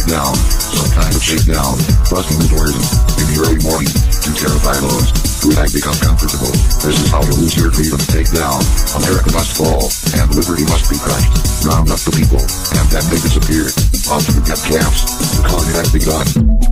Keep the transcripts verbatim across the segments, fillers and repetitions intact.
Takedown, some kind of shakedown, busting the doors in the early morning to terrify those who had become comfortable. This is how you lose your freedom. Takedown, America must fall, and liberty must be crushed. Round up the people, and then they disappear. Off to the death camps, the colony has begun.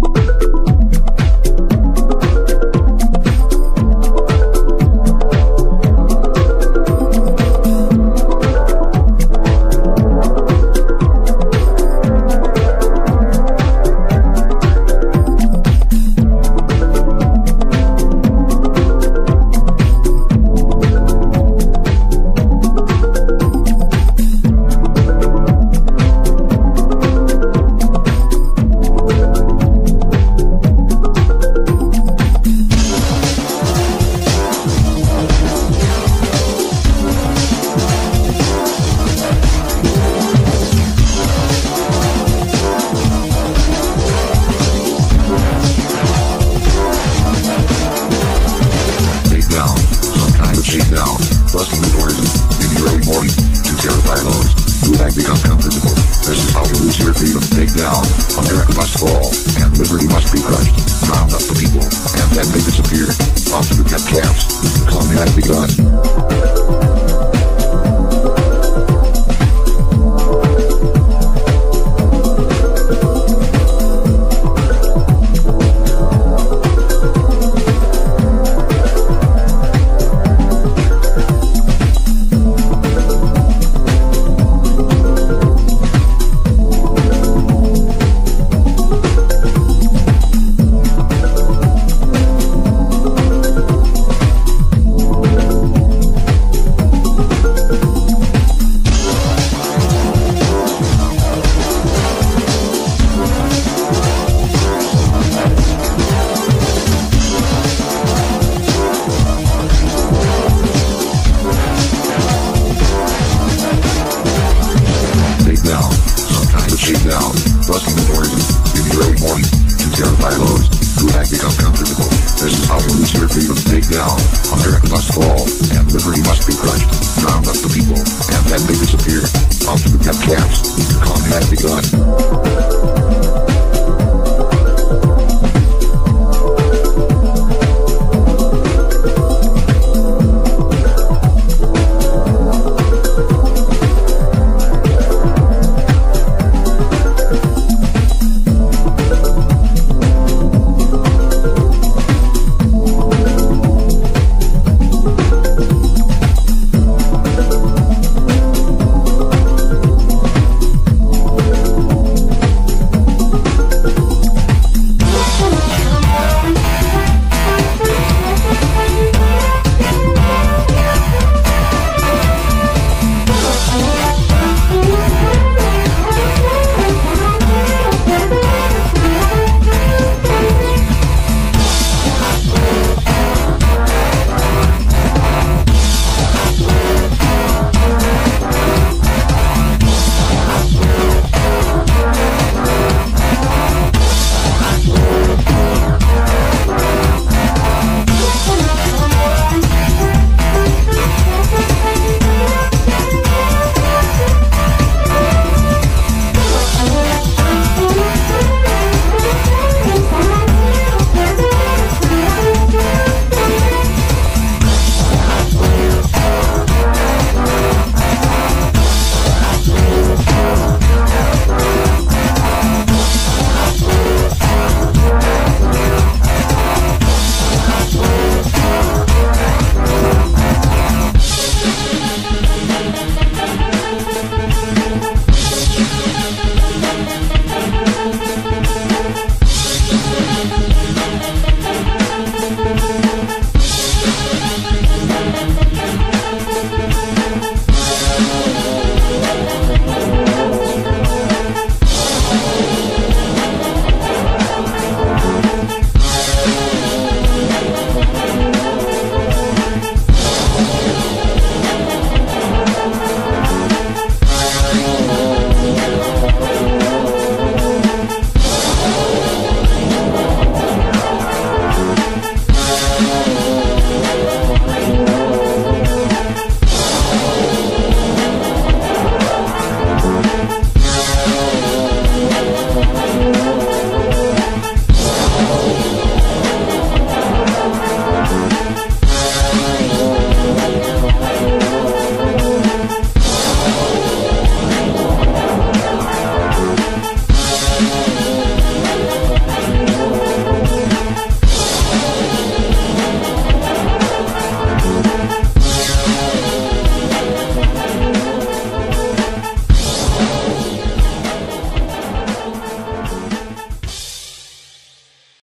Busting the doors in the early morning to terrify those who had become comfortable. This is how you lose your freedom. Takedown, America must fall, and liberty must be crushed. Round up the people, and then they disappear. Off to the death camps, the colony has begun. Shakedown, busting the doors in the early morning to terrify those who had become comfortable. This is how you lose your freedom. Takedown, America must fall, and liberty must be crushed. Round up the people, and then they disappear. Off to the death camps, the colony has begun.